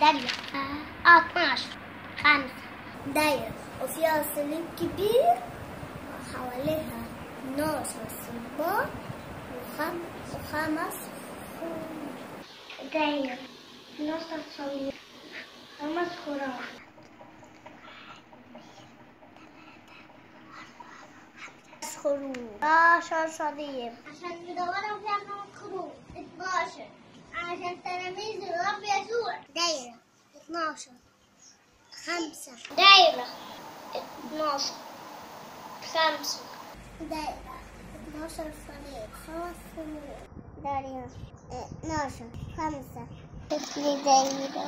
دايرة 12 5 دايرة وفيها صليب كبير وحواليها 12 صلبان وخمس دايرة 12 صليب 5 خراف 12 صليب عشان مدورة فيها 5 خروف 12 عشان تلاميذ الرب يسوع دايرة 12 5 دايرة 12 5 دايرة 12 صليب 5 خروف دايرة 12 5 دايرة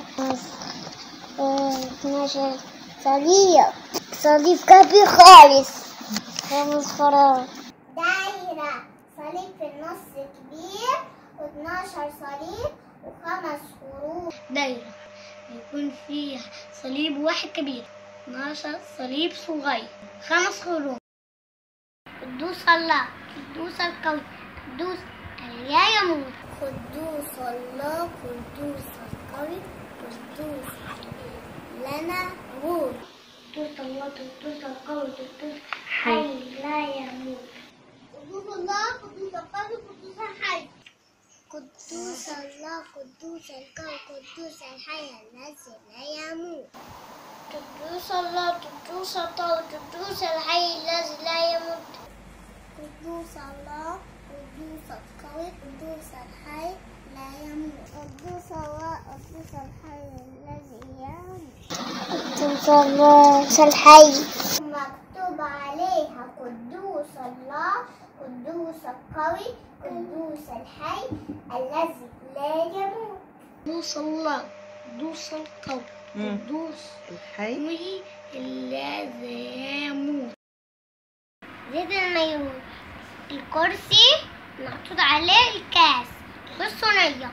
12 صليب كبير خالص 5 خراف دايرة صليب في النص كبير و12 صليب و5 خروف دايرة يكون فيها صليب واحد كبير 12 صليب صغير 5 خروف قدوس الله قدوس القوي قدوس لا يموت قدوس الله قدوس القوي قدوس لنا يموت قدوس الله قدوس القوي قدوس حي لا يموت قدوس الله قدوس القوي قدوس الحي قدوس الله قدوس القوي قدوس الحي الذي لا يموت قدوس الله قدوس القوي قدوس الحي الذي لا يموت قدوس الله قدوس القوي قدوس الحي لا يموت قدوس الله قدوس الحي الذي يموت قدوس الله الحي مكتوب عليها قدوس الله قدوس القوي قدوس الحي الذي لا يموت قدوس الله قدوس القوي قدوس الحي الذي يموت زيت الميرون الكرسي محطوط عليه الكاس والصينية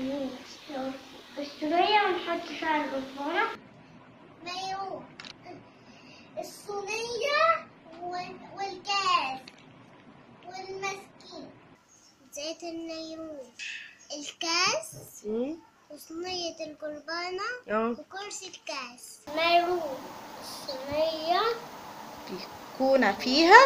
الصينية ونحط فيها الربانة ميرون الصينية والكاس والمسكين زيت النيرون الكاس وصينية القربانة وكرسي الكاس ميرون الصينية بيكون فيها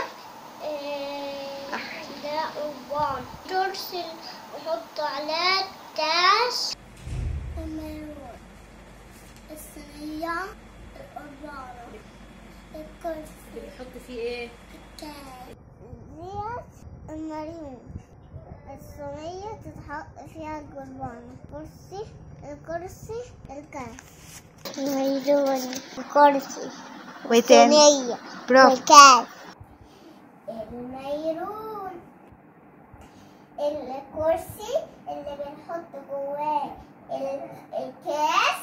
ده قربان ترسل وحط عليه كاس الميرون الصينية القربانة الكرسي بنحط فيه ايه؟ الكاس زيت الميرون الصينية تتحط فيها القربانة الكرسي الكاس الميرون الكرسي وتاني برافو الكاس الميرون الكرسي اللي بنحط جواه الكاس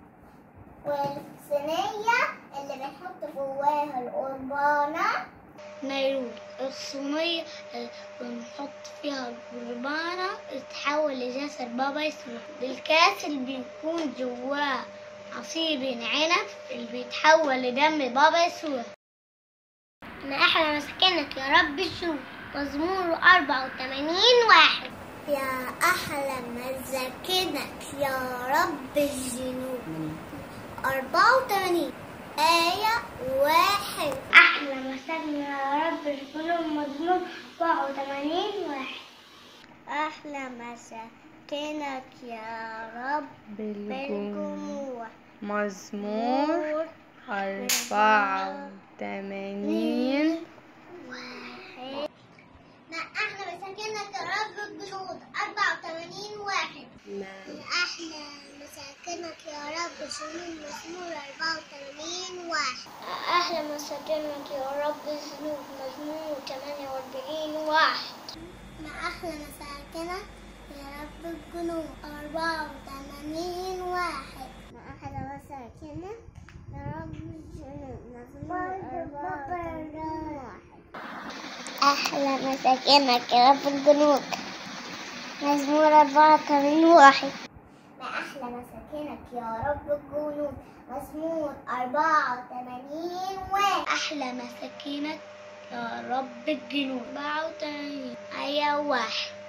والصينية اللي بنحط جواها القربانة ميرون الصينية اللي بنحط فيها القربانة تتحول لجسد بابا يسوع الكاس اللي بيكون جواه عصير عنب اللي بيتحول لدم بابا يسوع ما أحلى مساكنك يا رب الشوق مزمور 84 1 يا أحلى مساكنك يا رب الجنوب 84 آية 1 أحلى مساكن يا رب الجنوب مزمور 84 1 أحلى مساكنك يا رب بالجموع مزمور 84 ما أحلى مساكنك يا رب الجنود 84 1 ما أحلى مساكنك يا رب الجنود مزمور 84 1 أحلى مساكنك يا رب الجنود مزمور 48 1 ما أحلى مساكنك يا رب الجنود 84 1 ما أحلى مساكنك يا رب الجنود مزمور 84 1 أحلى مساكنك يا رب الجنود مزمور 84 1 ما أحلى مساكنك يا رب الجنود مزمور 84 1 أحلى مساكنك يا رب الجنود 84 آية 1